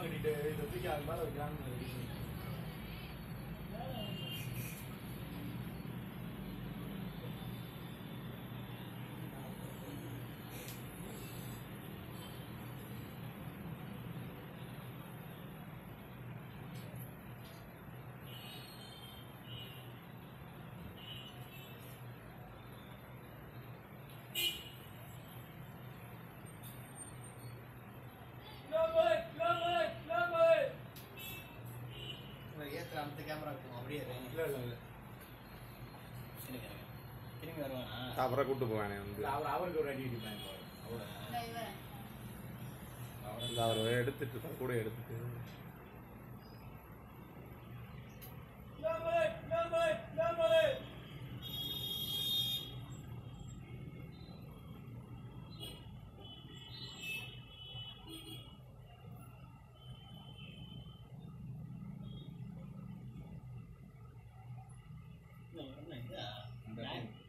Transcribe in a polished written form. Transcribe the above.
கட்டிட்டு இதை தூக்கி அது மேலே வைக்கிறான்னு அந்த கேமரா இருக்கும் அப்படியே இல்லை இல்லை இல்லை திரும்பி வருவானா அப்புறம் கூட்டு போவானே வந்து அவருக்கு ஒரு அடி அடிப்பாங்க அவர் எடுத்துட்டு கூட எடுத்துட்டு என்ன